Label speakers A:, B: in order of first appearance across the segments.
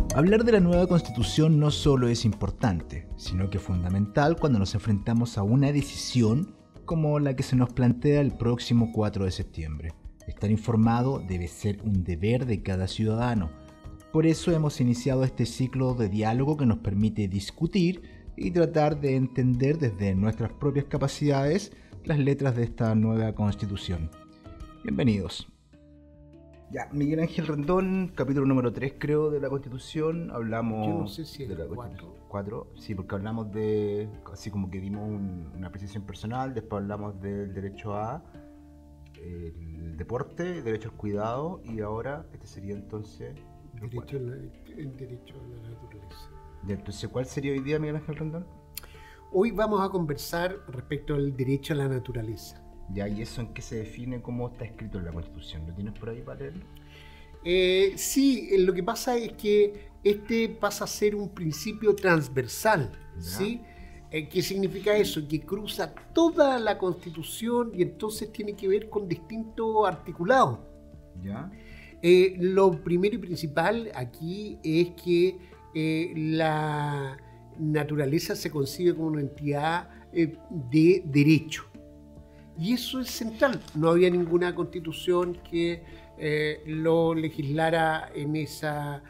A: Hablar de la nueva Constitución no solo es importante, sino que es fundamental cuando nos enfrentamos a una decisión como la que se nos plantea el próximo 4 de septiembre. Estar informado debe ser un deber de cada ciudadano. Por eso hemos iniciado este ciclo de diálogo que nos permite discutir y tratar de entender desde nuestras propias capacidades las letras de esta nueva Constitución. Bienvenidos. Ya, Miguel Ángel Rendón, capítulo número 3 creo de la Constitución, hablamos...
B: Yo no sé si es
A: de la 4, sí, porque hablamos de, así como que dimos una apreciación personal, después hablamos del derecho a el deporte, derecho al cuidado, y ahora este sería entonces...
B: el derecho a la naturaleza.
A: Ya, entonces, ¿cuál sería hoy día, Miguel Ángel Rendón?
B: Hoy vamos a conversar respecto al derecho a la naturaleza.
A: Ya, ¿y eso en qué se define? ¿Cómo está escrito en la Constitución? ¿Lo tienes por ahí para leerlo?
B: Sí, lo que pasa es que este pasa a ser un principio transversal, ¿sí? ¿Qué significa eso? Que cruza toda la Constitución y entonces tiene que ver con distintos articulados.
A: ¿Ya?
B: Lo primero y principal aquí es que la naturaleza se concibe como una entidad de derecho. Y eso es central. No había ninguna constitución que lo legislara en esa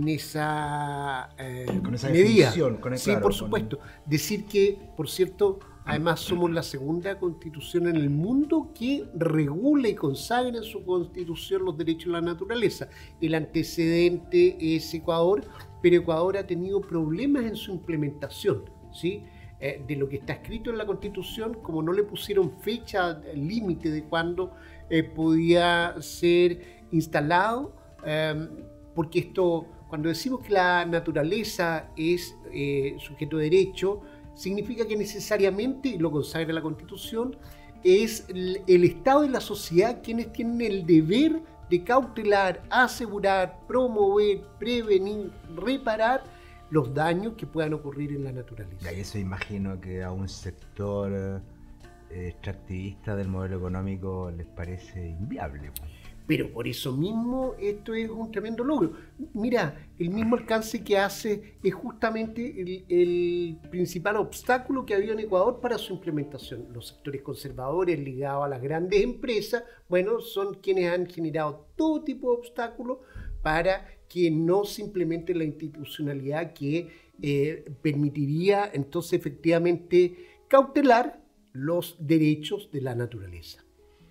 B: medida. Sí, por supuesto. Decir que, por cierto, además somos la segunda constitución en el mundo que regula y consagra en su constitución los derechos de la naturaleza. El antecedente es Ecuador, pero Ecuador ha tenido problemas en su implementación, ¿sí? De lo que está escrito en la Constitución, como no le pusieron fecha límite de cuándo podía ser instalado, porque esto, cuando decimos que la naturaleza es sujeto de derecho, significa que necesariamente, y lo consagra la Constitución, es el Estado y la sociedad quienes tienen el deber de cautelar, asegurar, promover, prevenir, reparar los daños que puedan ocurrir en la naturaleza.
A: Y eso imagino que a un sector extractivista del modelo económico les parece inviable.
B: Pero por eso mismo esto es un tremendo logro. Mira, el mismo alcance que hace es justamente el principal obstáculo que había en Ecuador para su implementación. Los sectores conservadores ligados a las grandes empresas, bueno, son quienes han generado todo tipo de obstáculos para que no se implemente la institucionalidad que permitiría entonces efectivamente cautelar los derechos de la naturaleza.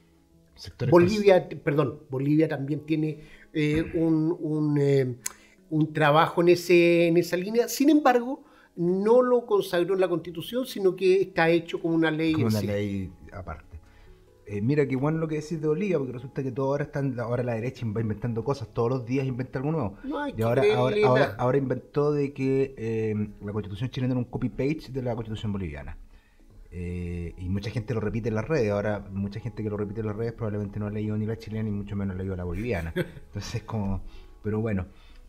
B: Bolivia también tiene un trabajo en esa línea. Sin embargo, no lo consagró en la Constitución, sino que está hecho como una ley.
A: Como una ley aparte. Mira, qué bueno lo que decís de Bolivia, porque resulta que ahora la derecha va inventando cosas, todos los días inventa algo nuevo.
B: No hay
A: y
B: que
A: ahora inventó de que la Constitución chilena era un copy-paste de la Constitución boliviana. Y mucha gente lo repite en las redes. Ahora, mucha gente que lo repite en las redes probablemente no ha leído ni la chilena ni mucho menos ha leído la boliviana. Entonces, pero bueno,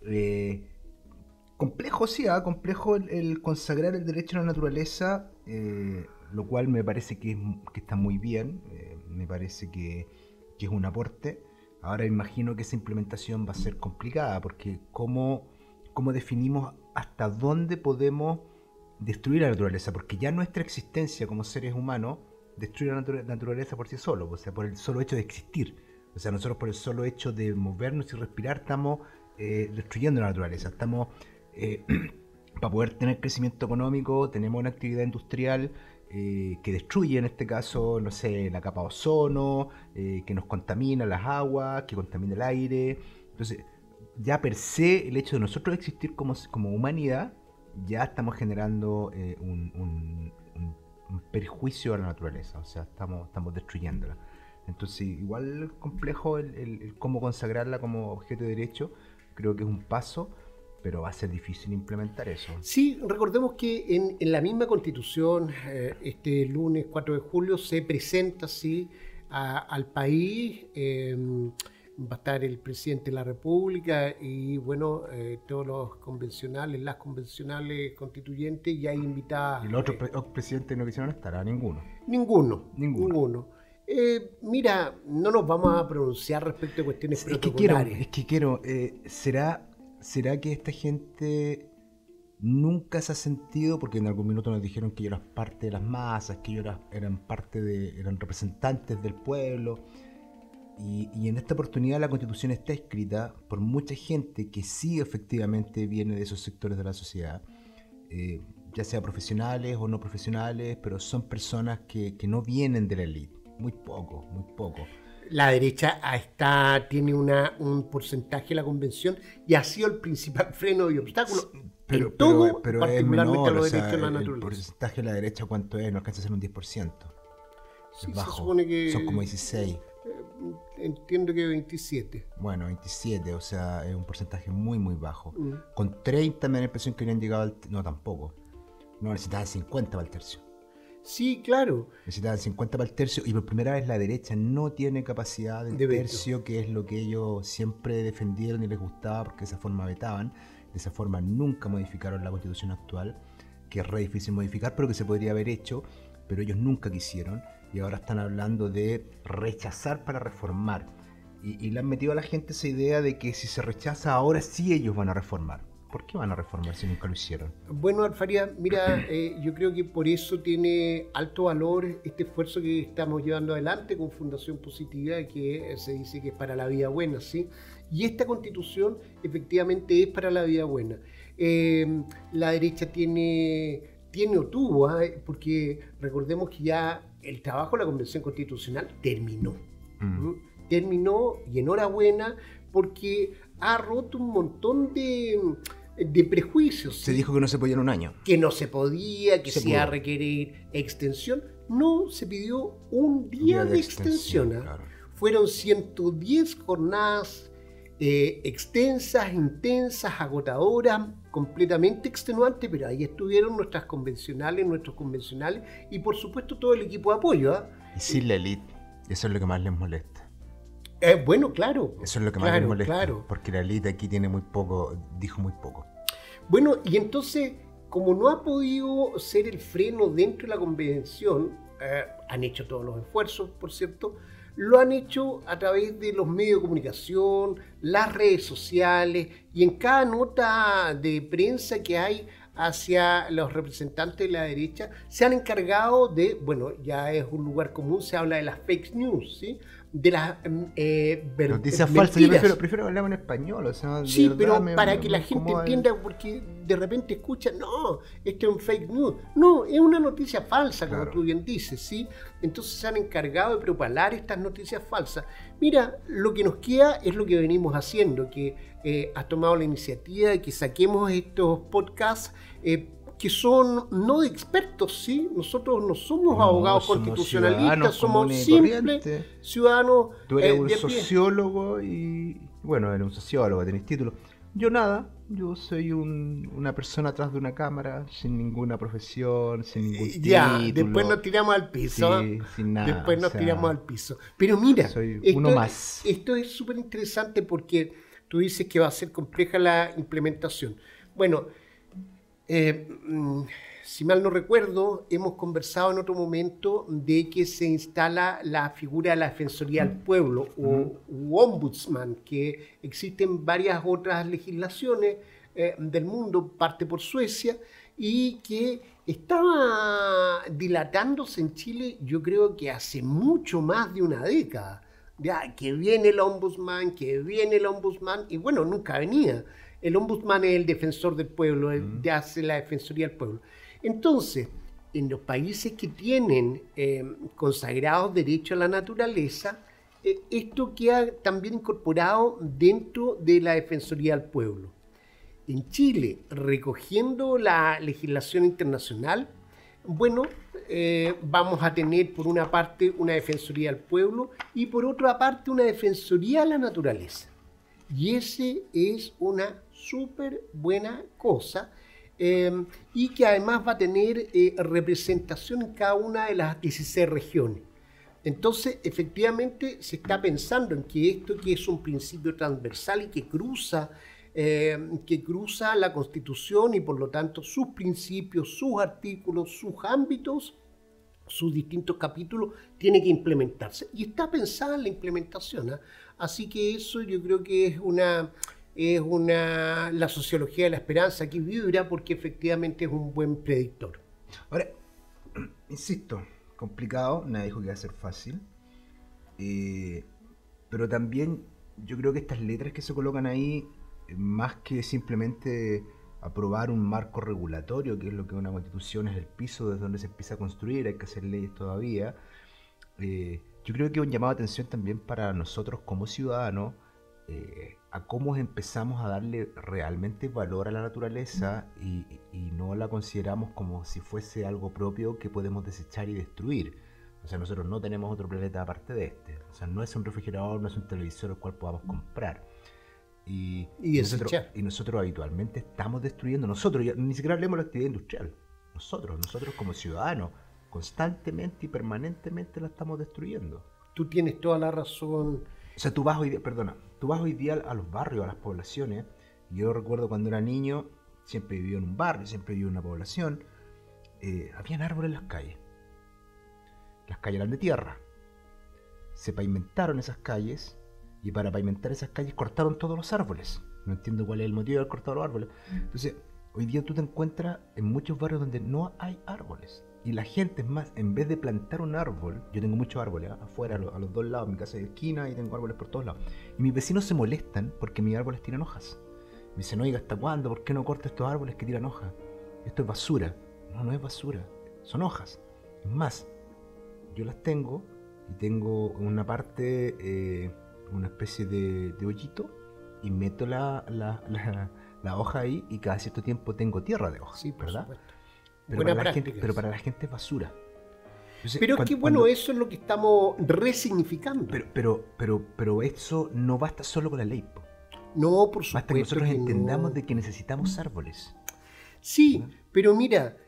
A: complejo complejo el consagrar el derecho a la naturaleza, lo cual me parece que está muy bien, me parece que es un aporte. Ahora imagino que esa implementación va a ser complicada, porque ¿cómo definimos hasta dónde podemos destruir la naturaleza? Porque ya nuestra existencia como seres humanos destruye la naturaleza por sí solo, o sea, por el solo hecho de existir. O sea, nosotros por el solo hecho de movernos y respirar estamos destruyendo la naturaleza. Estamos, para poder tener crecimiento económico, tenemos una actividad industrial que destruye, en este caso, no sé, la capa de ozono, que nos contamina las aguas, que contamina el aire. Entonces, ya per se, el hecho de nosotros existir como humanidad, ya estamos generando un perjuicio a la naturaleza, o sea, estamos destruyéndola. Entonces, igual es complejo el cómo consagrarla como objeto de derecho. Creo que es un paso, pero va a ser difícil implementar eso.
B: Sí, recordemos que en la misma Constitución, este lunes 4 de julio, se presenta así al país. Va a estar el presidente de la República y bueno, todos las convencionales constituyentes, y hay invitadas.
A: ¿Y los otros presidentes no quisieron estar? ¿A ninguno?
B: Ninguno. Mira, no nos vamos a pronunciar respecto a cuestiones protocolares.
A: ¿Será ¿será que esta gente nunca se ha sentido, porque en algún minuto nos dijeron que ellos eran parte de las masas, que ellos eran representantes del pueblo, y en esta oportunidad la Constitución está escrita por mucha gente que sí efectivamente viene de esos sectores de la sociedad, ya sea profesionales o no profesionales, pero son personas que no vienen de la élite, muy poco.
B: La derecha tiene un porcentaje de la convención y ha sido el principal freno y obstáculo.
A: Pero
B: particularmente
A: es menor,
B: a los
A: o sea,
B: derechos de la
A: el
B: naturaleza.
A: porcentaje de la derecha, ¿cuánto es? No alcanza a ser un 10%.
B: Sí,
A: Es bajo.
B: se supone que,
A: son como 16.
B: entiendo que 27.
A: Bueno, 27, o sea, es un porcentaje muy, muy bajo.
B: Mm.
A: Con 30 me da la impresión que habrían llegado al... No, tampoco. No, necesitaban 50 para el tercio.
B: Sí, claro.
A: Necesitaban 50 para el tercio y por primera vez la derecha no tiene capacidad del
B: De veto.
A: tercio, que es lo que ellos siempre defendieron y les gustaba porque de esa forma vetaban. De esa forma nunca modificaron la Constitución actual, que es re difícil modificar, pero que se podría haber hecho, pero ellos nunca quisieron y ahora están hablando de rechazar para reformar. Y le han metido a la gente esa idea de que si se rechaza ahora sí ellos van a reformar. ¿Por qué van a reformar si nunca lo hicieron?
B: Bueno, Alfaría, mira, yo creo que por eso tiene alto valor este esfuerzo que estamos llevando adelante con Fundación Positividad, que se dice que es para la vida buena, ¿sí? Y esta Constitución efectivamente es para la vida buena. La derecha tiene o tuvo, porque recordemos que ya el trabajo de la Convención Constitucional terminó. Terminó, y enhorabuena, porque ha roto un montón de prejuicios.
A: Se dijo que no se podía en un año.
B: Que no se podía, que se iba a
A: pudo.
B: requerir extensión. No, se pidió un día de extensión.
A: Claro.
B: Fueron 110 jornadas extensas, intensas, agotadoras, completamente extenuantes, pero ahí estuvieron nuestros convencionales y por supuesto todo el equipo de apoyo.
A: Y sin la élite, eso es lo que más les molesta.
B: Bueno, claro.
A: Eso es lo que más les molesta,
B: claro.
A: porque la élite aquí tiene muy poco, dijo muy poco.
B: Bueno, y entonces, como no ha podido ser el freno dentro de la convención, han hecho todos los esfuerzos, por cierto, lo han hecho a través de los medios de comunicación, las redes sociales, y en cada nota de prensa que hay hacia los representantes de la derecha, se han encargado de, bueno, ya es un lugar común, se habla de las fake news, ¿sí? De las
A: noticias falsas. Yo prefiero hablar en español, o sea,
B: sí, pero para que la gente entienda, porque de repente escucha, no, esto es un fake news. No, es una noticia falsa, como
A: claro.
B: Tú bien dices, ¿sí? Entonces se han encargado de propalar estas noticias falsas. Mira, lo que nos queda es lo que venimos haciendo, que has tomado la iniciativa de que saquemos estos podcasts que son no de expertos, ¿sí? Nosotros no somos abogados constitucionalistas, somos simples ciudadanos.
A: Tú eres un sociólogo y, bueno, eres un sociólogo, tenés título. Yo nada, yo soy una persona atrás de una cámara, sin ninguna profesión, sin ningún título.
B: Ya, después nos tiramos al piso.
A: Sí, sin nada.
B: Después nos tiramos al piso. Pero mira,
A: soy uno más.
B: Esto es súper interesante porque tú dices que va a ser compleja la implementación. Bueno, si mal no recuerdo, hemos conversado en otro momento de que se instala la figura de la Defensoría del Pueblo o Ombudsman, que existen varias otras legislaciones del mundo, parte por Suecia, y que estaba dilatándose en Chile, yo creo que hace mucho más de una década. Ya, que viene el Ombudsman, y bueno, nunca venía. El Ombudsman es el defensor del pueblo, hace la Defensoría del Pueblo. Entonces, en los países que tienen consagrados derechos a la naturaleza, esto queda también incorporado dentro de la Defensoría del Pueblo. En Chile, recogiendo la legislación internacional, bueno, vamos a tener por una parte una Defensoría del Pueblo y por otra parte una Defensoría de la Naturaleza. Y ese es una súper buena cosa y que además va a tener representación en cada una de las 16 regiones. Entonces, efectivamente, se está pensando en que esto, que es un principio transversal y que cruza la Constitución y por lo tanto sus principios, sus artículos, sus ámbitos, sus distintos capítulos, tiene que implementarse. Y está pensada en la implementación, ¿eh? Así que eso yo creo que es es la sociología de la esperanza que vibra porque efectivamente es un buen predictor.
A: Ahora, insisto, complicado, nadie dijo que iba a ser fácil, pero también yo creo que estas letras que se colocan ahí, más que simplemente aprobar un marco regulatorio, que es lo que una constitución es el piso desde donde se empieza a construir, hay que hacer leyes todavía, yo creo que es un llamado de atención también para nosotros como ciudadanos, a cómo empezamos a darle realmente valor a la naturaleza y no la consideramos como si fuese algo propio que podemos desechar y destruir. O sea, nosotros no tenemos otro planeta aparte de este. O sea, no es un refrigerador, no es un televisor el cual podamos comprar. Y nosotros habitualmente estamos destruyendo, nosotros, ni siquiera hablemos de la actividad industrial, nosotros como ciudadanos, constantemente y permanentemente la estamos destruyendo.
B: Tú tienes toda la razón.
A: O sea, tú vas hoy día a los barrios, a las poblaciones. Yo recuerdo cuando era niño, siempre viví en un barrio, siempre viví en una población. Habían árboles en las calles. Las calles eran de tierra. Se pavimentaron esas calles y para pavimentar esas calles cortaron todos los árboles. No entiendo cuál es el motivo de haber cortado los árboles. Entonces, hoy día tú te encuentras en muchos barrios donde no hay árboles. Y la gente, es más, en vez de plantar un árbol, yo tengo muchos árboles afuera, a los dos lados, mi casa de esquina, y tengo árboles por todos lados. Y mis vecinos se molestan porque mis árboles tiran hojas. Me dicen, oiga, ¿hasta cuándo? ¿Por qué no corta estos árboles que tiran hojas? Esto es basura. No, no es basura, son hojas. Es más, yo las tengo y tengo una parte, una especie de hoyito, y meto la hoja ahí y cada cierto tiempo tengo tierra de hojas,
B: sí,
A: ¿verdad?
B: Supuesto.
A: Pero para la gente es basura.
B: Entonces, pero es que bueno, eso es lo que estamos resignificando.
A: Pero eso no basta solo con la ley.
B: No, por supuesto.
A: Basta que nosotros entendamos de que necesitamos árboles.
B: Sí, ¿no? Pero mira,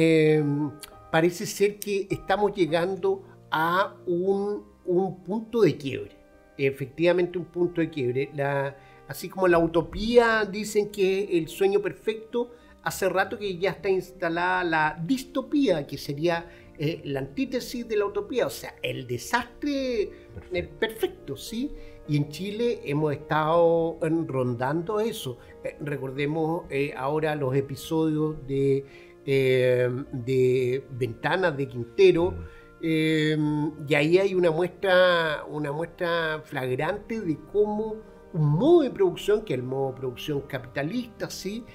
B: parece ser que estamos llegando a un punto de quiebre. Efectivamente, un punto de quiebre. Así como la utopía dicen que el sueño perfecto, hace rato que ya está instalada la distopía, que sería la antítesis de la utopía, o sea, el desastre perfecto, ¿sí? Y en Chile hemos estado rondando eso. Recordemos ahora los episodios de Ventanas de Quintero, y ahí hay una muestra flagrante de cómo un modo de producción, que es el modo de producción capitalista, ¿sí?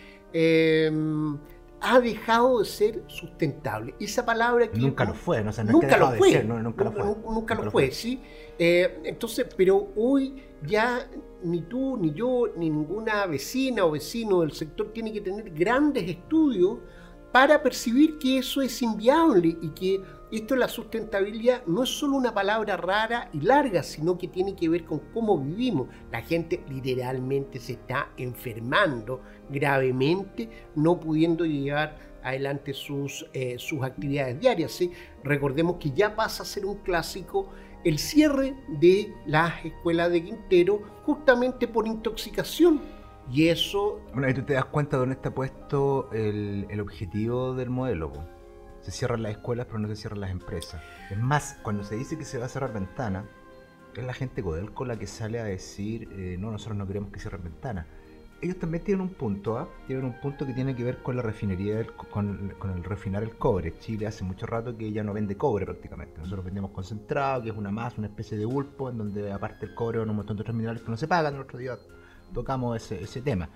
B: Ha dejado de ser sustentable. Esa palabra que
A: nunca lo fue, no, o sea, no
B: nunca lo fue,
A: nunca
B: lo fue, ¿sí? Entonces, pero hoy ya ni tú, ni yo, ni ninguna vecina o vecino del sector tiene que tener grandes estudios para percibir que eso es inviable y que esto de la sustentabilidad no es solo una palabra rara y larga, sino que tiene que ver con cómo vivimos. La gente literalmente se está enfermando gravemente, no pudiendo llevar adelante sus actividades diarias, ¿sí? Recordemos que ya pasa a ser un clásico el cierre de las escuelas de Quintero justamente por intoxicación. Y eso...
A: Bueno, ahí tú te das cuenta de dónde está puesto el objetivo del modelo. Se cierran las escuelas, pero no se cierran las empresas. Es más, cuando se dice que se va a cerrar Ventana, es la gente Codelco la que sale a decir, no, nosotros no queremos que cierren Ventana. Ellos también tienen un punto, tienen un punto que tiene que ver con la refinería, con el refinar el cobre. Chile hace mucho rato que ya no vende cobre prácticamente. Nosotros vendemos concentrado, que es una masa, una especie de bulpo, en donde aparte el cobre van un montón de otros minerales que no se pagan. El otro día tocamos ese tema.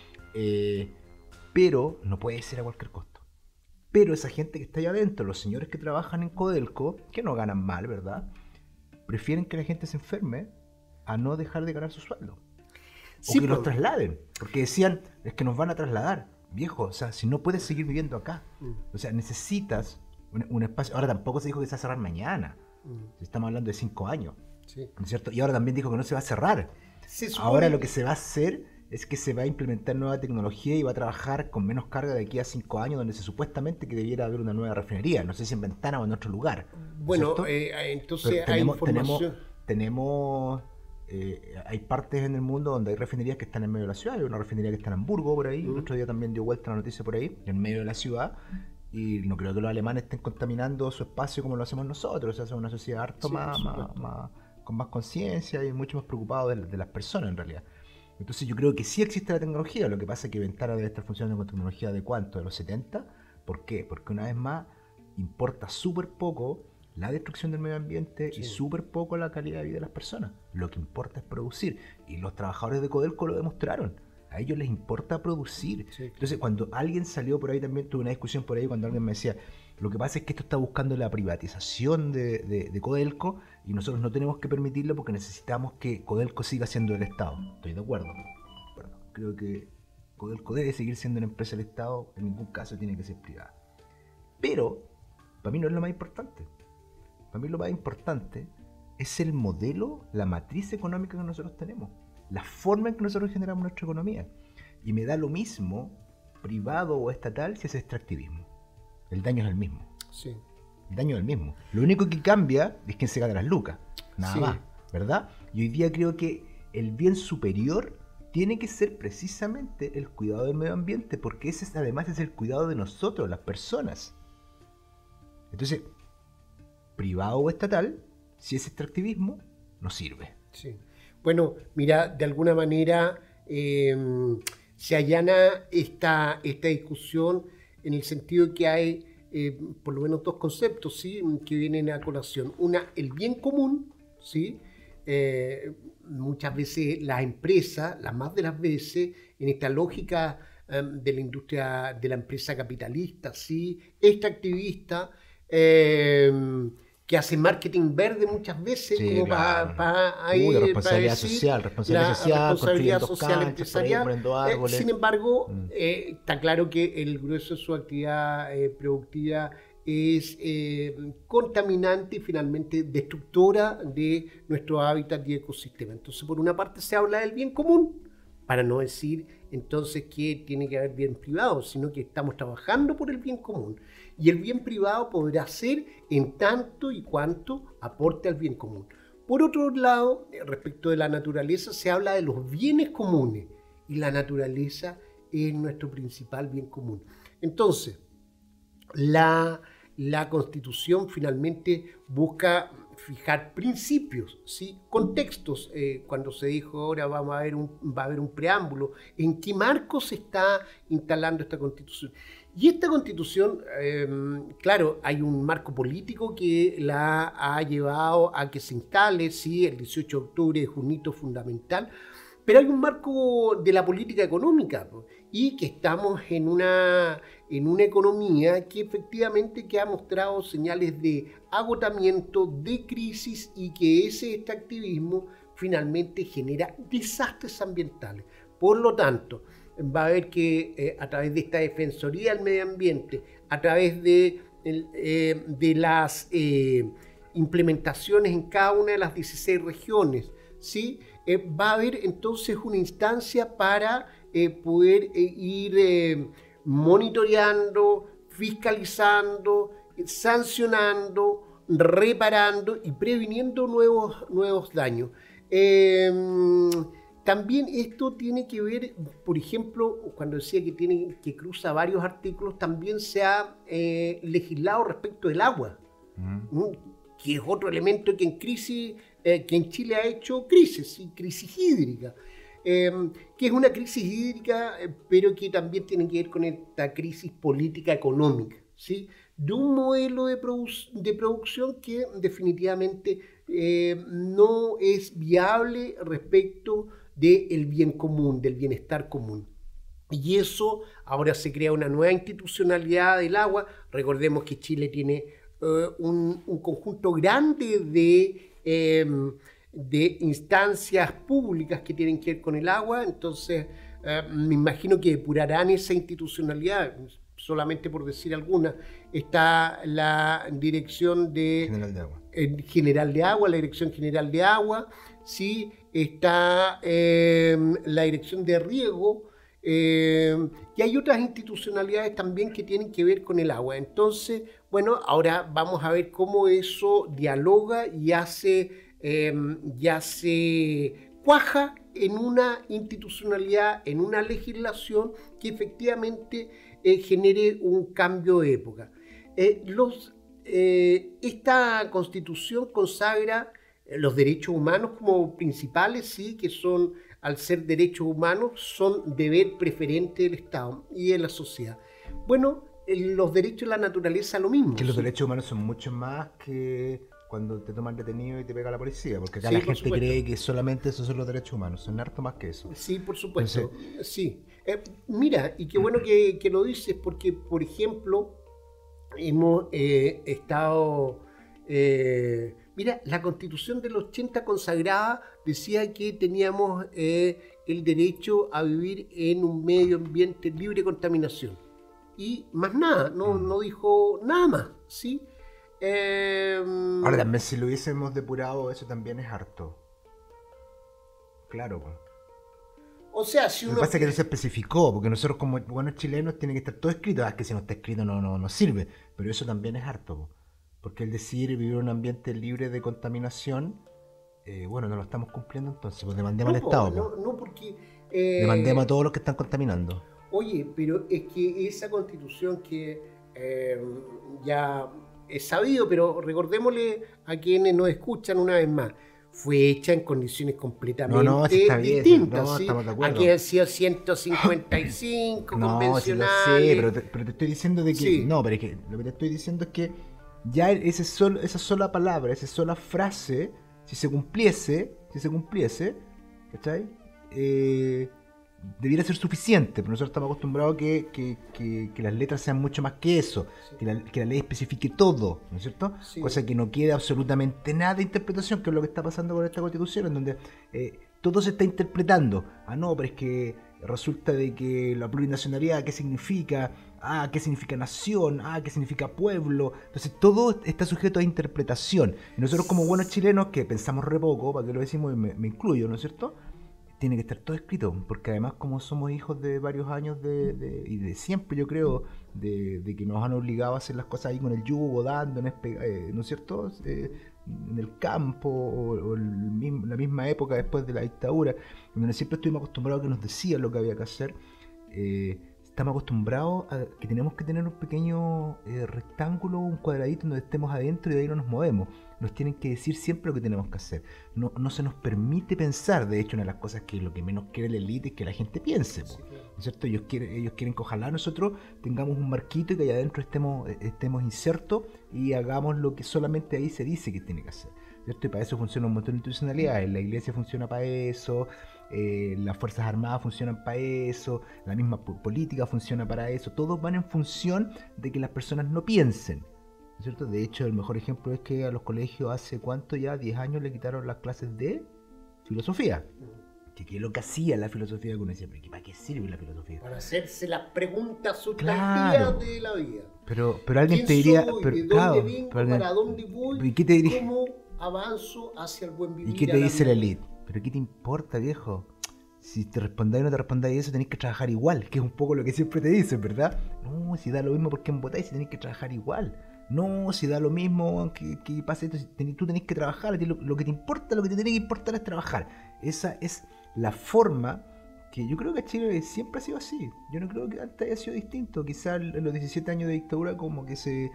A: Pero no puede ser a cualquier costo. Pero esa gente que está allá adentro, los señores que trabajan en Codelco, que no ganan mal, ¿verdad? Prefieren que la gente se enferme a no dejar de ganar su sueldo. Sí, o que los trasladen. Porque decían, es que nos van a trasladar. Viejo, o sea, si no puedes seguir viviendo acá. O sea, necesitas un espacio. Ahora tampoco se dijo que se va a cerrar mañana. Estamos hablando de 5 años. Sí. ¿No es cierto? Y ahora también dijo que no se va a cerrar. Ahora lo que se va a hacer es que se va a implementar nueva tecnología y va a trabajar con menos carga de aquí a 5 años, donde supuestamente que debiera haber una nueva refinería, no sé si en Ventana o en otro lugar.
B: Bueno, entonces hay información.
A: Hay partes en el mundo donde hay refinerías que están en medio de la ciudad. Hay una refinería que está en Hamburgo por ahí, el otro día también dio vuelta la noticia por ahí, en medio de la ciudad, y no creo que los alemanes estén contaminando su espacio como lo hacemos nosotros. O sea, es una sociedad harto con más conciencia y mucho más preocupado de las personas en realidad. Entonces yo creo que sí existe la tecnología, lo que pasa es que Ventana debe estar funcionando con tecnología de ¿cuánto? ¿De los 70? ¿Por qué? Porque una vez más importa súper poco la destrucción del medio ambiente y súper poco la calidad de vida de las personas. Lo que importa es producir. Y los trabajadores de Codelco lo demostraron. A ellos les importa producir. Sí. Entonces, cuando alguien salió por ahí, también tuve una discusión por ahí, cuando alguien me decía, lo que pasa es que esto está buscando la privatización de Codelco y nosotros no tenemos que permitirlo porque necesitamos que Codelco siga siendo del Estado. Estoy de acuerdo. Bueno, creo que Codelco debe seguir siendo una empresa del Estado, en ningún caso tiene que ser privada. Pero, para mí no es lo más importante. Para mí lo más importante es el modelo, la matriz económica que nosotros tenemos, la forma en que nosotros generamos nuestra economía. Y me da lo mismo, privado o estatal, si es extractivismo. El daño es el mismo.
B: Sí.
A: El daño es el mismo. Lo único que cambia es quién se gana las lucas. Nada más, ¿verdad? Y hoy día creo que el bien superior tiene que ser precisamente el cuidado del medio ambiente, porque ese además es el cuidado de nosotros, las personas. Entonces, privado o estatal, si es extractivismo, no sirve.
B: Sí. Bueno, mira, de alguna manera se allana esta discusión en el sentido que hay por lo menos dos conceptos, ¿sí?, que vienen a colación. Una, el bien común, ¿sí? Muchas veces las empresas, las más de las veces, en esta lógica de la industria, de la empresa capitalista, ¿sí?, extractivista, que hace marketing verde muchas veces, sí, como
A: claro,
B: para
A: responsabilidad social,
B: responsabilidad social empresarial. Sin embargo, está claro que el grueso de su actividad productiva es contaminante y finalmente destructora de nuestro hábitat y ecosistema. Entonces, por una parte se habla del bien común, para no decir entonces que tiene que haber bien privado, sino que estamos trabajando por el bien común. Y el bien privado podrá ser en tanto y cuanto aporte al bien común. Por otro lado, respecto de la naturaleza, se habla de los bienes comunes y la naturaleza es nuestro principal bien común. Entonces, la Constitución finalmente busca fijar principios, ¿sí?, contextos. Cuando se dijo ahora va a haber un preámbulo, ¿en qué marco se está instalando esta Constitución? Y esta Constitución, claro, hay un marco político que la ha llevado a que se instale, sí, el 18 de octubre es un hito fundamental, pero hay un marco de la política económica, y que estamos en una economía que efectivamente que ha mostrado señales de agotamiento, de crisis, y que ese extractivismo finalmente genera desastres ambientales. Por lo tanto, va a haber que a través de esta Defensoría del Medio Ambiente, a través de las implementaciones en cada una de las 16 regiones, ¿sí?, va a haber entonces una instancia para poder ir monitoreando, fiscalizando, sancionando, reparando y previniendo nuevos daños. También esto tiene que ver, por ejemplo, cuando decía que cruza varios artículos, también se ha legislado respecto del agua, que es otro elemento que en Chile ha hecho crisis hídrica, que es una crisis hídrica, pero que también tiene que ver con esta crisis política económica, ¿sí?, de un modelo de producción que definitivamente no es viable respecto del bien común, del bienestar común. Y eso, ahora se crea una nueva institucionalidad del agua. Recordemos que Chile tiene un conjunto grande de instancias públicas que tienen que ver con el agua. Entonces, me imagino que depurarán esa institucionalidad. Solamente por decir alguna, está la Dirección General de Agua, la Dirección General de Agua, ¿sí?, está la Dirección de Riego, y hay otras institucionalidades también que tienen que ver con el agua. Entonces, bueno, ahora vamos a ver cómo eso dialoga y ya se cuaja en una institucionalidad, en una legislación que efectivamente genere un cambio de época. Esta Constitución consagra los derechos humanos como principales, sí, que son al ser derechos humanos, son deber preferente del Estado y de la sociedad. Bueno, los derechos de la naturaleza lo mismo.
A: Que los derechos humanos son mucho más que cuando te toman detenido y te pega la policía, porque acá la gente cree que solamente esos son los derechos humanos, son harto más que eso.
B: Sí, por supuesto. Entonces, sí. Mira, y qué bueno que lo dices, porque, por ejemplo, hemos estado... mira, la Constitución del 80 consagrada decía que teníamos el derecho a vivir en un medio ambiente libre de contaminación. Y más nada, no dijo nada más, ¿sí?
A: Ahora también si lo hubiésemos depurado, eso también es harto. Claro, pues.
B: O sea, si uno...
A: Lo que pasa es que no se especificó, porque nosotros como buenos chilenos tiene que estar todo escrito. Es que si no está escrito no sirve. Pero eso también es harto, porque el decir vivir en un ambiente libre de contaminación, bueno, no lo estamos cumpliendo, entonces pues demandemos al Estado.
B: No, porque...
A: demandemos a todos los que están contaminando.
B: Oye, pero es que esa Constitución que ya es sabido, pero recordémosle a quienes nos escuchan una vez más, fue hecha en condiciones completamente distintas.
A: No,
B: ¿sí?
A: Estamos de acuerdo.
B: Aquí han sido 155 convencionales.
A: Sí, pero te estoy diciendo de que... Sí. No, pero es que lo que te estoy diciendo es que ya esa sola palabra, esa sola frase, si se cumpliese, ¿cachai? Debiera ser suficiente, pero nosotros estamos acostumbrados a que las letras sean mucho más que eso, sí. que la ley especifique todo, ¿no es cierto? Sí. Cosa que no quede absolutamente nada de interpretación, que es lo que está pasando con esta Constitución, en donde todo se está interpretando. No, pero es que resulta de que la plurinacionalidad, ¿qué significa? ¿Qué significa nación? ¿Qué significa pueblo? Entonces todo está sujeto a interpretación. Y nosotros como buenos chilenos, que pensamos re poco, para que lo decimos, me incluyo, ¿no es cierto?, tiene que estar todo escrito, porque además como somos hijos de varios años y de siempre, yo creo, de que nos han obligado a hacer las cosas ahí con el yugo, dando, ¿no es cierto?, en el campo, o la misma época después de la dictadura, donde siempre estuvimos acostumbrados a que nos decían lo que había que hacer. Estamos acostumbrados a que tenemos que tener un pequeño rectángulo, un cuadradito donde estemos adentro y de ahí no nos movemos. Nos tienen que decir siempre lo que tenemos que hacer. No se nos permite pensar. De hecho, una de las cosas que lo que menos quiere la élite es que la gente piense. Sí, claro. ¿No es cierto? Ellos quieren que ojalá nosotros tengamos un marquito y que allá adentro estemos insertos y hagamos lo que solamente ahí se dice que tiene que hacer. ¿Cierto? Y para eso funciona un montón de institucionalidades. La iglesia funciona para eso, las Fuerzas Armadas funcionan para eso, la misma política funciona para eso. Todos van en función de que las personas no piensen. ¿Cierto? De hecho, el mejor ejemplo es que a los colegios hace ¿cuánto ya? 10 años le quitaron las clases de filosofía. Que es lo que hacía la filosofía, que uno decía, pero ¿para qué sirve la filosofía?
B: Para hacerse las preguntas sustantivas de la vida.
A: Pero alguien te diría...
B: ¿De dónde vengo? ¿Para dónde voy?
A: ¿Y qué te diría?
B: ¿Cómo avanzo hacia el buen vivir?
A: ¿Y qué te dice la élite? ¿Pero qué te importa, viejo? Si te respondáis o no te respondáis eso, tenéis que trabajar igual, que es un poco lo que siempre te dicen, ¿verdad? No, si da lo mismo porque en votáis, si tenéis que trabajar igual. No, si da lo mismo que pase esto, tú tenés que trabajar, lo que te importa, lo que te tiene que importar es trabajar. Esa es la forma que yo creo que Chile siempre ha sido así. Yo no creo que antes haya sido distinto. Quizás en los 17 años de dictadura como que se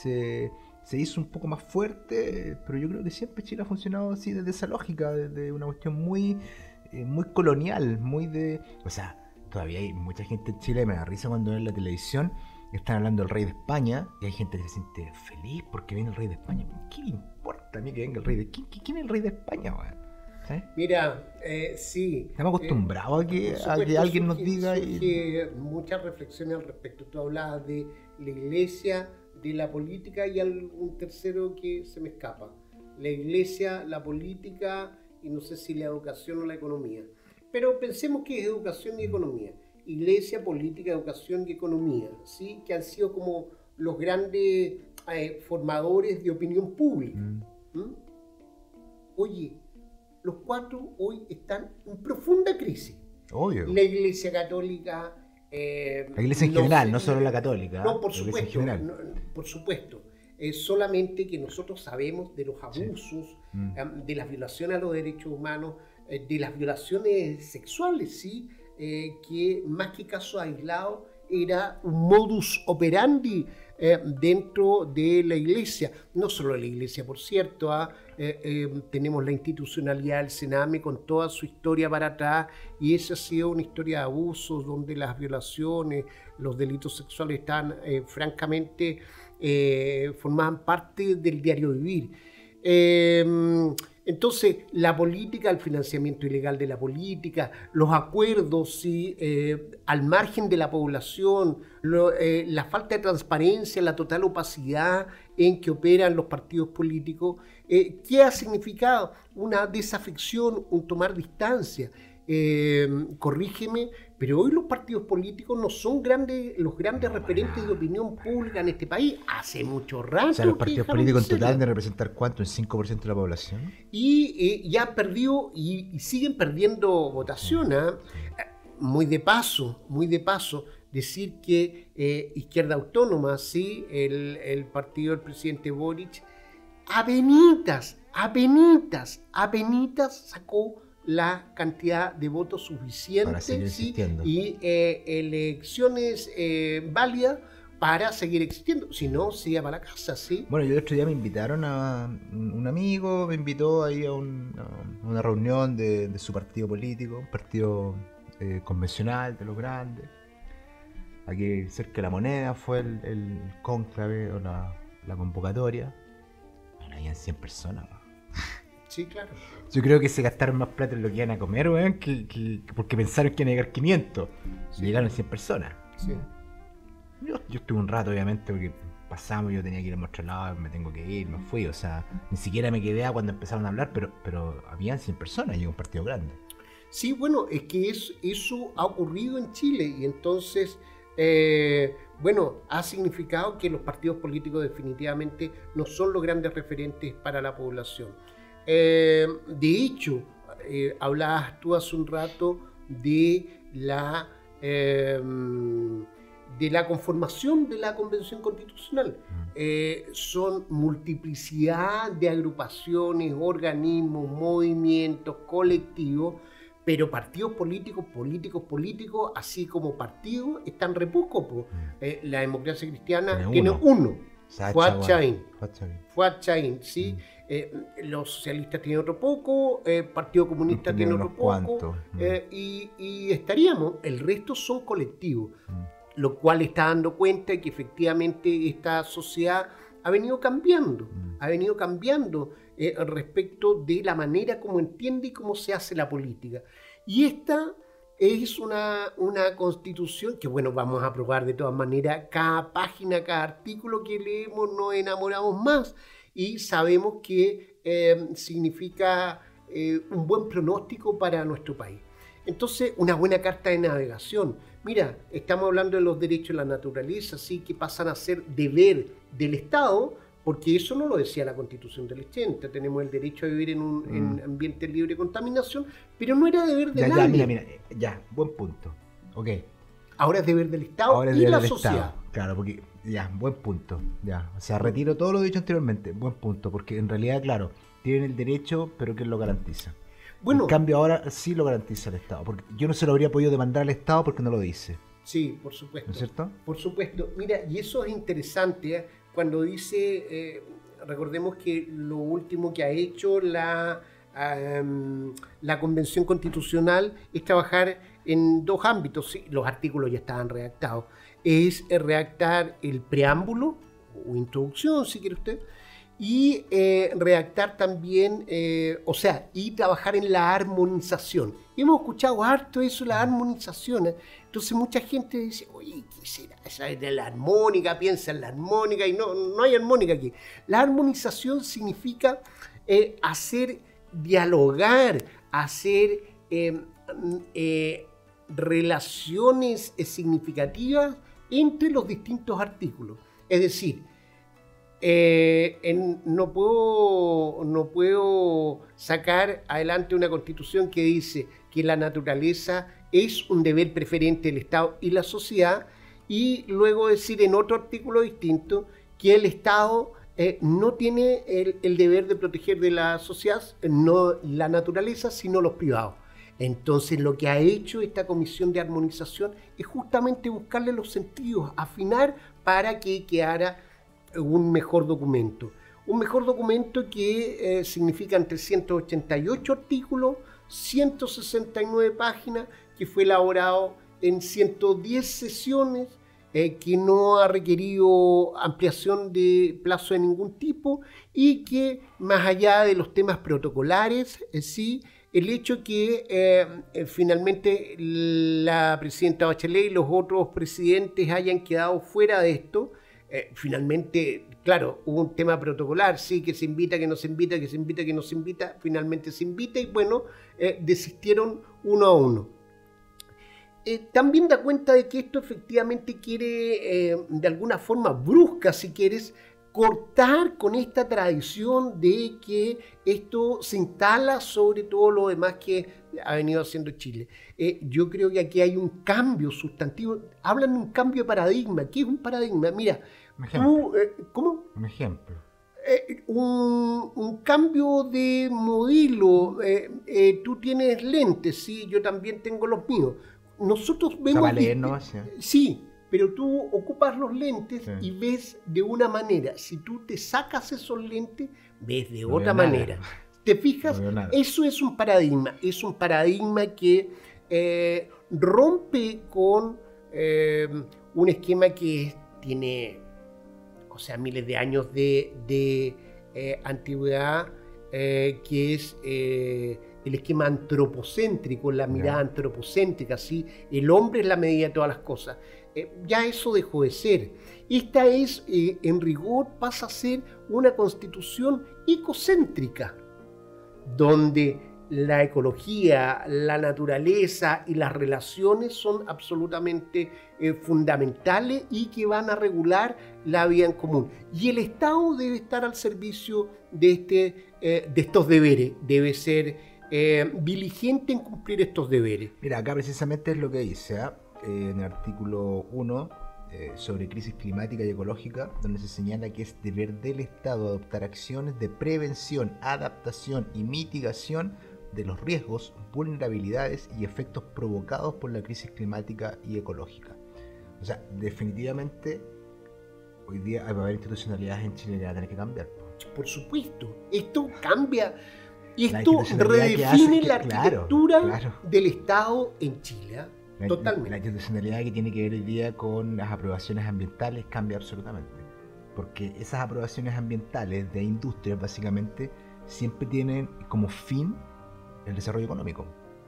A: hizo un poco más fuerte, pero yo creo que siempre Chile ha funcionado así desde esa lógica, desde una cuestión muy colonial, muy de... O sea, todavía hay mucha gente en Chile, me da risa cuando ven la televisión, están hablando del rey de España y hay gente que se siente feliz porque viene el rey de España. ¿Qué le importa a mí que venga el rey de... ¿Quién es el rey de España, weón? ¿Sí?
B: Mira, sí.
A: Estamos acostumbrados a que alguien nos diga...
B: Muchas reflexiones al respecto. Tú hablabas de la iglesia, de la política y un tercero que se me escapa. La iglesia, la política y no sé si la educación o la economía. Pero pensemos que es educación y economía. Iglesia, política, educación y economía, ¿sí? Que han sido como los grandes formadores de opinión pública. Oye, los cuatro hoy están en profunda crisis.
A: Obvio.
B: La Iglesia Católica...
A: la Iglesia en general, no solo la católica.
B: No, por supuesto. Por supuesto. Solamente que nosotros sabemos de los abusos, de las violaciones a los derechos humanos, de las violaciones sexuales, ¿sí? Que más que casos aislados era un modus operandi dentro de la Iglesia, no solo de la Iglesia, por cierto, tenemos la institucionalidad del Sename con toda su historia para atrás, y esa ha sido una historia de abusos donde las violaciones, los delitos sexuales están francamente formaban parte del diario vivir. Entonces, la política, el financiamiento ilegal de la política, los acuerdos ¿sí? Al margen de la población, la falta de transparencia, la total opacidad en que operan los partidos políticos, ¿qué ha significado? Una desafección, un tomar distancia. Corrígeme, pero hoy los partidos políticos no son los grandes referentes de opinión pública en este país. Hace mucho rato.
A: O sea, los partidos políticos en total de representar ¿cuánto? ¿El 5% de la población?
B: Y ya han perdido y siguen perdiendo votación. Muy de paso, decir que Izquierda Autónoma, sí, el partido del presidente Boric, apenitas sacó la cantidad de votos suficiente ¿sí? Y elecciones válidas para seguir existiendo, si no, se iba para la casa, ¿sí?
A: Bueno, yo el otro día me invitaron un amigo, me invitó ahí a una reunión de su partido político, un partido convencional de los grandes. Aquí cerca de La Moneda fue el cónclave o la convocatoria. Bueno, habían 100 personas, ¿no?
B: Sí, claro.
A: Yo creo que se gastaron más plata en lo que iban a comer, weón, porque pensaron que iban a llegar 500. Sí. Llegaron 100 personas.
B: Sí.
A: Yo estuve un rato, obviamente, porque pasamos, yo tenía que ir al otro lado, me tengo que ir, me fui. O sea, ni siquiera me quedé cuando empezaron a hablar, pero habían 100 personas y un partido grande.
B: Sí, bueno, es que eso ha ocurrido en Chile y entonces, bueno, ha significado que los partidos políticos definitivamente no son los grandes referentes para la población. De hecho, hablabas tú hace un rato de la conformación de la Convención Constitucional. Son multiplicidad de agrupaciones, organismos, movimientos, colectivos, pero partidos políticos, así como partidos, están re poco. La democracia cristiana tiene uno. Fuad Chaín, ¿sí? Los socialistas tienen otro poco, el Partido Comunista tiene otro poco, y estaríamos, el resto son colectivos, lo cual está dando cuenta de que efectivamente esta sociedad ha venido cambiando respecto de la manera como entiende y cómo se hace la política. Y esta es una constitución que, bueno, vamos a aprobar de todas maneras. Cada página, cada artículo que leemos nos enamoramos más y sabemos que significa un buen pronóstico para nuestro país. Entonces, una buena carta de navegación. Mira, estamos hablando de los derechos de la naturaleza, ¿sí? Que pasan a ser deber del Estado, porque eso no lo decía la Constitución del 80. Tenemos el derecho a vivir en un ambiente libre de contaminación, pero no era deber de nadie.
A: Mira, buen punto. Ok.
B: Ahora es deber del Estado y la sociedad.
A: Estado. Claro, porque buen punto. O sea, retiro todo lo dicho anteriormente. Buen punto, porque en realidad, claro, tienen el derecho, pero ¿quién lo garantiza? Bueno, en cambio ahora sí lo garantiza el Estado, porque yo no se lo habría podido demandar al Estado porque no lo dice.
B: Sí, por supuesto.
A: ¿No es cierto?
B: Por supuesto. Mira, y eso es interesante, cuando dice, recordemos que lo último que ha hecho la Convención Constitucional es trabajar en dos ámbitos. Sí, los artículos ya estaban redactados. Es redactar el preámbulo o introducción, si quiere usted, y redactar también, y trabajar en la armonización. Hemos escuchado harto eso, la armonización. Entonces mucha gente dice, oye, ¿qué será? Esa es de la armónica, piensa en la armónica, y no hay armónica aquí. La armonización significa hacer dialogar, hacer relaciones significativas entre los distintos artículos. Es decir, no puedo sacar adelante una constitución que dice que la naturaleza es un deber preferente del Estado y la sociedad, y luego decir en otro artículo distinto que el Estado no tiene el deber de proteger de la sociedad, no la naturaleza, sino los privados. Entonces lo que ha hecho esta comisión de armonización es justamente buscarle los sentidos, afinar para que quedara un mejor documento. Un mejor documento que significan 388 artículos, 169 páginas, que fue elaborado en 110 sesiones, que no ha requerido ampliación de plazo de ningún tipo y que, más allá de los temas protocolares, sí, el hecho que finalmente la presidenta Bachelet y los otros presidentes hayan quedado fuera de esto, finalmente, claro, hubo un tema protocolar, sí, que se invita, que no se invita, que se invita, que no se invita, finalmente se invita y bueno, desistieron uno a uno. También da cuenta de que esto efectivamente quiere, de alguna forma brusca, si quieres, cortar con esta tradición de que esto se instala sobre todo lo demás que ha venido haciendo Chile. Yo creo que aquí hay un cambio sustantivo. Hablan de un cambio de paradigma. ¿Qué es un paradigma? Mira, ¿cómo?
A: Un ejemplo.
B: Un cambio de modelo. Tú tienes lentes, sí, yo también tengo los míos. Nosotros vemos... Sí, pero tú ocupas los lentes y ves de una manera. Si tú te sacas esos lentes, ves de otra manera. ¿Te fijas? Eso es un paradigma. Es un paradigma que rompe con un esquema que tiene, o sea, miles de años de antigüedad, que es... el esquema antropocéntrico, la mirada antropocéntrica, ¿sí? El hombre es la medida de todas las cosas. Ya eso dejó de ser. Esta es, en rigor, pasa a ser una constitución ecocéntrica, donde la ecología, la naturaleza y las relaciones son absolutamente fundamentales y que van a regular la vida en común. Y el Estado debe estar al servicio de estos deberes, debe ser diligente en cumplir estos deberes.
A: Mira, acá precisamente es lo que dice, en el artículo 1 sobre crisis climática y ecológica, donde se señala que es deber del Estado adoptar acciones de prevención, adaptación y mitigación de los riesgos, vulnerabilidades y efectos provocados por la crisis climática y ecológica. O sea, definitivamente hoy día va a haber institucionalidades en Chile que van a tener que cambiar.
B: Por supuesto, esto cambia. Y esto redefine la arquitectura del Estado en Chile. Totalmente.
A: La institucionalidad que tiene que ver hoy día con las aprobaciones ambientales cambia absolutamente. Porque esas aprobaciones ambientales de industrias básicamente siempre tienen como fin el desarrollo económico.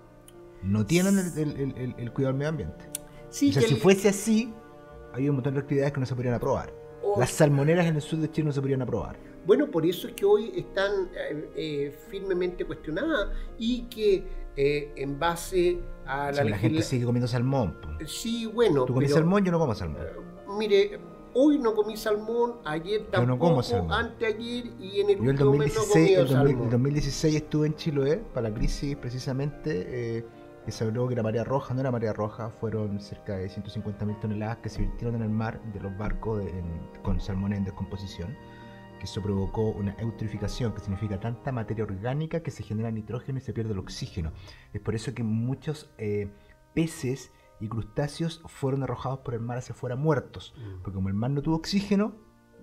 A: No tienen el cuidado del medio ambiente. Sí, o sea, si fuese así, hay un montón de actividades que no se podrían aprobar. Las salmoneras en el sur de Chile no se podrían aprobar.
B: Bueno, por eso es que hoy están firmemente cuestionadas y que en base a
A: la gente sigue comiendo salmón.
B: Sí, bueno.
A: ¿Tú comes salmón? Yo no como salmón.
B: Mire, hoy no comí salmón, ayer tampoco, yo no como salmón. Anteayer y en el último mes no comí salmón.
A: En 2016 estuve en Chiloé para la crisis precisamente que se habló que la marea roja, no era marea roja, fueron cerca de 150.000 toneladas que se virtieron en el mar de los barcos con salmones en descomposición, que eso provocó una eutroficación, que significa tanta materia orgánica que se genera nitrógeno y se pierde el oxígeno. Es por eso que muchos peces y crustáceos fueron arrojados por el mar hacia afuera muertos, porque como el mar no tuvo oxígeno,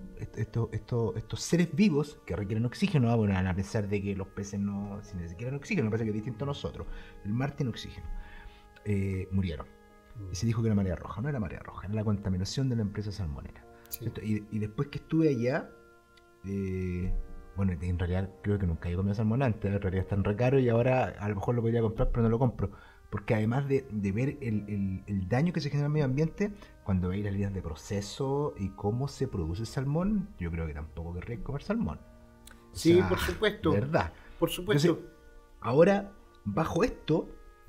A: estos seres vivos que requieren oxígeno, bueno, a pesar de que los peces no ni siquiera oxígeno, me parece que es distinto a nosotros, el mar tiene oxígeno, murieron. Y se dijo que era marea roja, no era marea roja, era la contaminación de la empresa salmonera. Sí. Y después que estuve allá, bueno, en realidad creo que nunca he comido salmón antes, en realidad están re caro y ahora a lo mejor lo podría comprar, pero no lo compro. Porque además de ver el daño que se genera al medio ambiente, cuando veis las líneas de proceso y cómo se produce el salmón, yo creo que tampoco querría comer salmón.
B: Sí, por supuesto.
A: De verdad.
B: Por supuesto.
A: Entonces, ahora, bajo esto,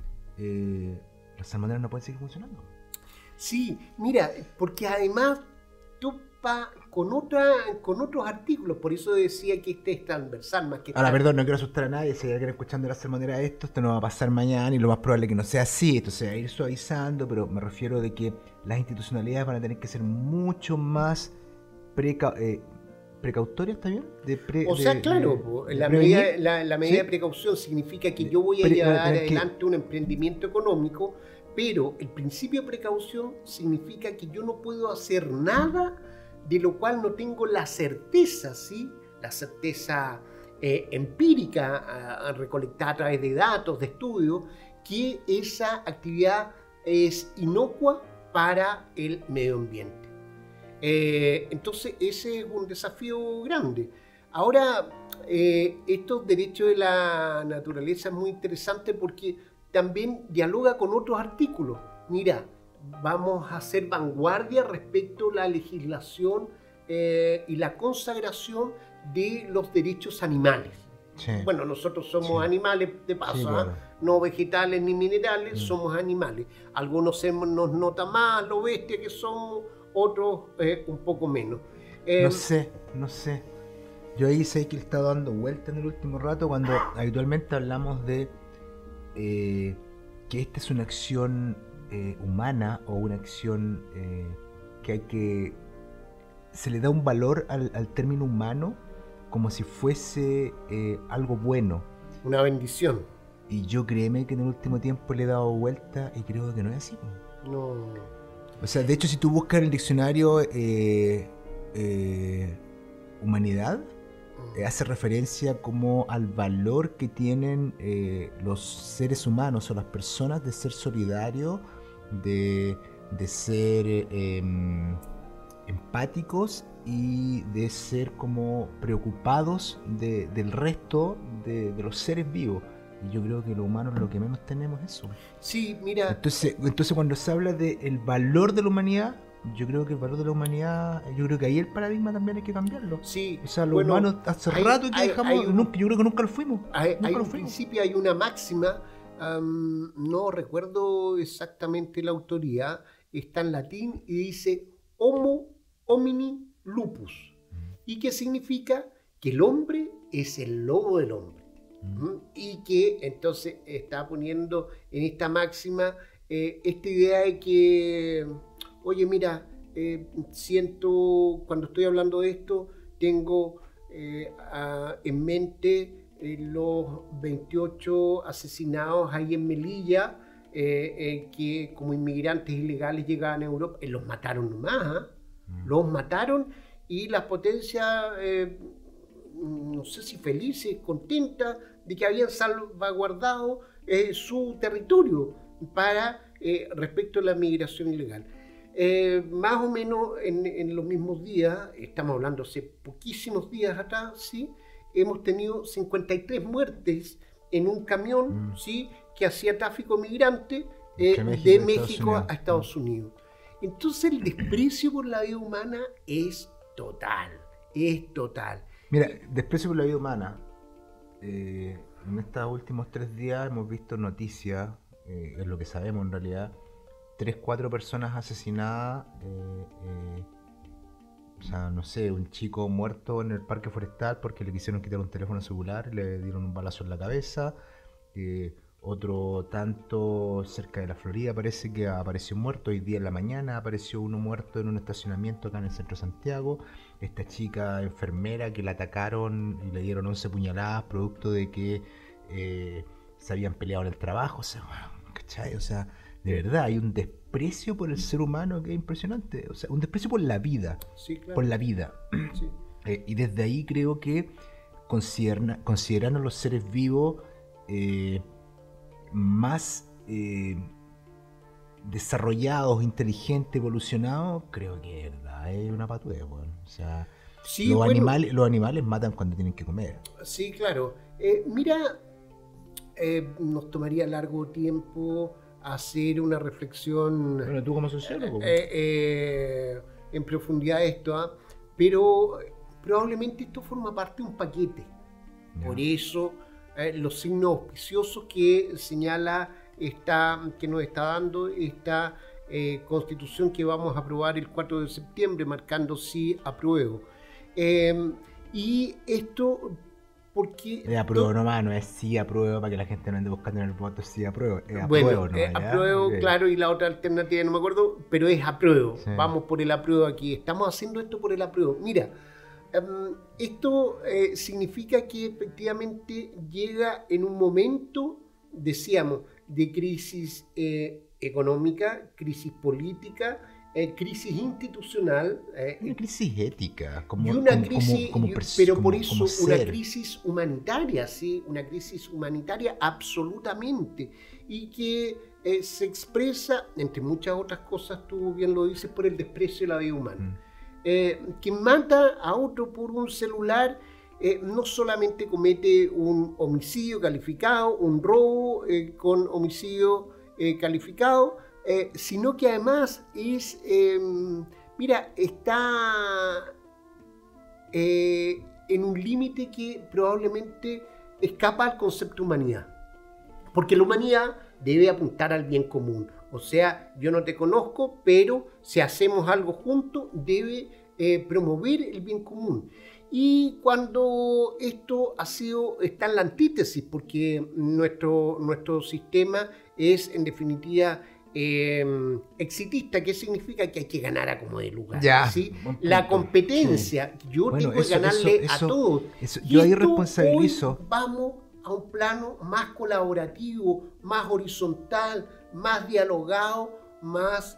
A: las salmoneras no pueden seguir funcionando.
B: Sí, mira, porque además topa con otros artículos, por eso decía que este es transversal más que...
A: Ahora, perdón, no quiero asustar a nadie, si hay alguien escuchando la salmonera esto no va a pasar mañana y lo más probable es que no sea así, esto se va a ir suavizando, pero me refiero de que las institucionalidades van a tener que ser mucho más precautoria, ¿está bien?
B: Claro, la medida ¿sí? de precaución significa que yo voy a llevar adelante un emprendimiento económico, pero el principio de precaución significa que yo no puedo hacer nada de lo cual no tengo la certeza, ¿sí? La certeza empírica recolectada a través de datos, de estudios, que esa actividad es inocua para el medio ambiente. Entonces ese es un desafío grande. Ahora, estos derechos de la naturaleza es muy interesante porque también dialoga con otros artículos. Mira, vamos a hacer vanguardia respecto a la legislación y la consagración de los derechos animales. Sí. Bueno, nosotros somos animales de paso, sí, claro. No vegetales ni minerales, somos animales. Algunos nos nota más lo bestia que somos, otros un poco menos.
A: No sé. Yo ahí sé que he estado dando vuelta en el último rato cuando habitualmente hablamos de que esta es una acción humana o una acción que hay que... Se le da un valor al término humano como si fuese algo bueno.
B: Una bendición.
A: Y yo créeme que en el último tiempo le he dado vuelta y creo que no es así.
B: No.
A: O sea, de hecho, si tú buscas en el diccionario humanidad, hace referencia como al valor que tienen los seres humanos o las personas de ser solidarios, de ser empáticos y de ser como preocupados del resto de los seres vivos. Y yo creo que los humanos lo que menos tenemos es eso.
B: Sí, mira.
A: Entonces cuando se habla del valor de la humanidad, yo creo que el valor de la humanidad, yo creo que ahí el paradigma también hay que cambiarlo.
B: Sí.
A: O sea, los humanos hace rato que dejamos, yo creo que nunca lo fuimos.
B: Hay un principio, hay una máxima, no recuerdo exactamente la autoría, está en latín y dice Homo homini lupus. ¿Y qué significa? Que el hombre es el lobo del hombre. Y que entonces está poniendo en esta máxima esta idea de que, oye, mira, siento, cuando estoy hablando de esto, tengo en mente los 28 asesinados ahí en Melilla, que como inmigrantes ilegales llegaban a Europa, los mataron nomás, los mataron, y las potencias, no sé si felices, contentas de que habían salvaguardado su territorio para respecto a la migración ilegal. Más o menos en los mismos días, estamos hablando hace poquísimos días atrás, ¿sí? Hemos tenido 53 muertes en un camión, ¿sí? Que hacía tráfico migrante de México a Estados Unidos. Entonces el desprecio por la vida humana es total.
A: Mira, desprecio por la vida humana. En estos últimos 3 días hemos visto noticias, es lo que sabemos en realidad, 3-4 personas asesinadas, o sea, no sé, un chico muerto en el parque forestal porque le quisieron quitar un teléfono celular y le dieron un balazo en la cabeza, otro tanto cerca de la Florida parece que apareció muerto, hoy día en la mañana apareció uno muerto en un estacionamiento acá en el centro de Santiago, esta chica enfermera que la atacaron y le dieron 11 puñaladas producto de que se habían peleado en el trabajo, o sea, ¿cachai? O sea, de verdad hay un desprecio por el ser humano que es impresionante, o sea, un desprecio por la vida,
B: sí, claro.
A: Por la vida. Sí. Y desde ahí creo que consideran a los seres vivos más desarrollados, inteligentes, evolucionados, creo que de verdad es una patudez, bueno. O sea, sí, los animales matan cuando tienen que comer.
B: Sí, claro. Mira, nos tomaría largo tiempo hacer una reflexión.
A: Bueno, tú como sociólogo.
B: En profundidad de esto, pero probablemente esto forma parte de un paquete. Yeah. Por eso los signos auspiciosos que señala que nos está dando esta constitución que vamos a aprobar el 4 de septiembre, marcando sí apruebo. Y esto porque...
A: apruebo nomás, no es sí apruebo para que la gente no ande buscando en el voto sí apruebo.
B: Apruebo, apruebo, okay. Claro, y la otra alternativa no me acuerdo, pero es apruebo. Sí. Vamos por el apruebo aquí. Estamos haciendo esto por el apruebo. Mira, Esto significa que efectivamente llega en un momento, decíamos, de crisis económica, crisis política, crisis institucional.
A: Una crisis ética,
B: pero por eso una crisis humanitaria, ¿sí? Una crisis humanitaria absolutamente, y que se expresa, entre muchas otras cosas, tú bien lo dices, por el desprecio de la vida humana. Quien mata a otro por un celular no solamente comete un homicidio calificado, un robo con homicidio calificado, sino que además está en un límite que probablemente escapa al concepto de humanidad. Porque la humanidad debe apuntar al bien común. O sea, yo no te conozco, pero si hacemos algo juntos, debe promover el bien común. Y cuando esto está en la antítesis, porque nuestro sistema es en definitiva exitista, que significa que hay que ganar a como de lugar. ¿Sí? La competencia, sí. Yo tengo que ganarle a todos.
A: Yo ahí responsabilizo.
B: Vamos a un plano más colaborativo, más horizontal, más dialogado, más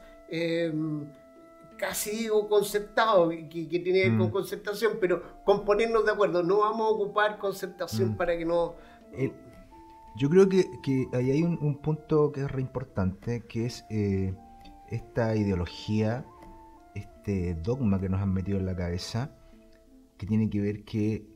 B: casi digo concertado, que tiene que ver con concertación, pero con ponernos de acuerdo. No vamos a ocupar concertación para que no...
A: Yo creo que ahí hay un punto que es re importante, que es esta ideología, este dogma que nos han metido en la cabeza, que tiene que ver que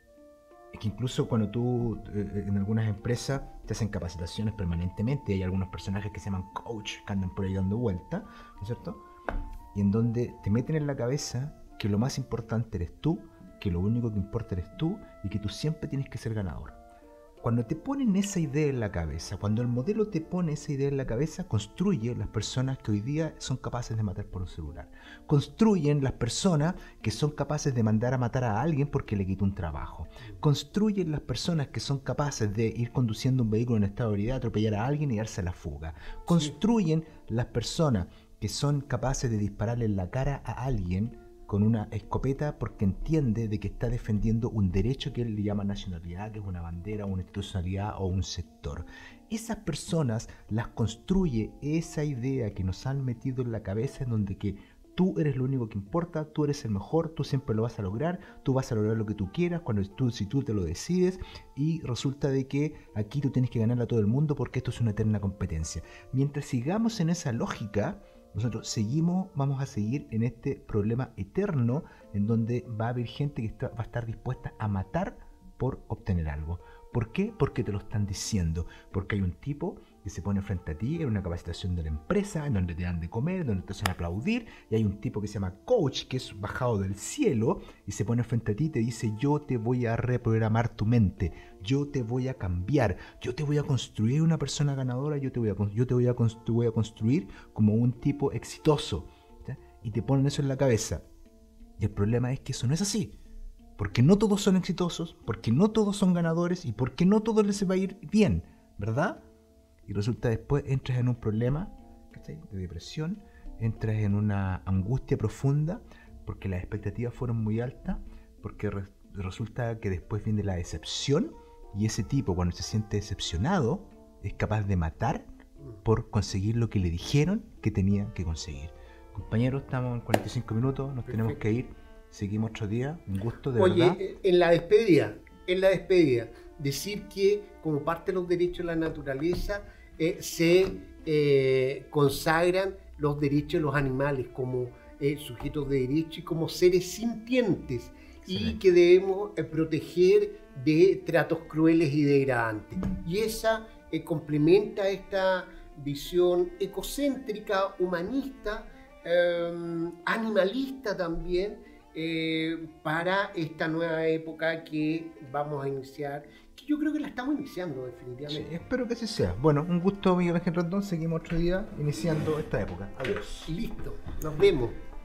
A: incluso cuando tú en algunas empresas te hacen capacitaciones permanentemente, hay algunos personajes que se llaman coach que andan por ahí dando vueltas, ¿no es cierto? Y en donde te meten en la cabeza que lo más importante eres tú, que lo único que importa eres tú y que tú siempre tienes que ser ganador. Cuando te ponen esa idea en la cabeza, cuando el modelo te pone esa idea en la cabeza, construye las personas que hoy día son capaces de matar por un celular. Construyen las personas que son capaces de mandar a matar a alguien porque le quitó un trabajo. Construyen las personas que son capaces de ir conduciendo un vehículo en estado de ebriedad, atropellar a alguien y darse a la fuga. Construyen las personas que son capaces de dispararle en la cara a alguien con una escopeta porque entiende de que está defendiendo un derecho que él le llama nacionalidad, que es una bandera, una institucionalidad o un sector. Esas personas las construye esa idea que nos han metido en la cabeza, en donde que tú eres lo único que importa, tú eres el mejor, tú siempre lo vas a lograr, tú vas a lograr lo que tú quieras si tú te lo decides, y resulta de que aquí tú tienes que ganarle a todo el mundo porque esto es una eterna competencia. Mientras sigamos en esa lógica, nosotros vamos a seguir en este problema eterno en donde va a haber gente que va a estar dispuesta a matar por obtener algo. ¿Por qué? Porque te lo están diciendo. Porque hay un tipo que se pone frente a ti en una capacitación de la empresa, en donde te dan de comer, en donde te hacen aplaudir, y hay un tipo que se llama coach, que es bajado del cielo, y se pone frente a ti y te dice: yo te voy a reprogramar tu mente, yo te voy a cambiar, yo te voy a construir una persona ganadora, yo te voy a construir como un tipo exitoso, ¿sí? Y te ponen eso en la cabeza. Y el problema es que eso no es así. Porque no todos son exitosos, porque no todos son ganadores y porque no todos les va a ir bien, ¿verdad? Y resulta después entras en un problema, ¿cachai?, de depresión, entras en una angustia profunda porque las expectativas fueron muy altas, porque resulta que después viene la decepción, y ese tipo, cuando se siente decepcionado, es capaz de matar por conseguir lo que le dijeron que tenía que conseguir. Compañeros, estamos en 45 minutos, nos tenemos que ir. Seguimos otro día, un gusto, de verdad.
B: Oye, en la despedida, decir que como parte de los derechos de la naturaleza se consagran los derechos de los animales como sujetos de derecho y como seres sintientes. Excelente. Y que debemos proteger de tratos crueles y degradantes. Y esa complementa esta visión ecocéntrica, humanista, animalista también, para esta nueva época que vamos a iniciar, que yo creo que la estamos iniciando definitivamente.
A: Sí, espero que así sea. Bueno, un gusto, Miguel Ángel Rondón. Seguimos otro día iniciando esta época. Adiós.
B: Listo, nos vemos.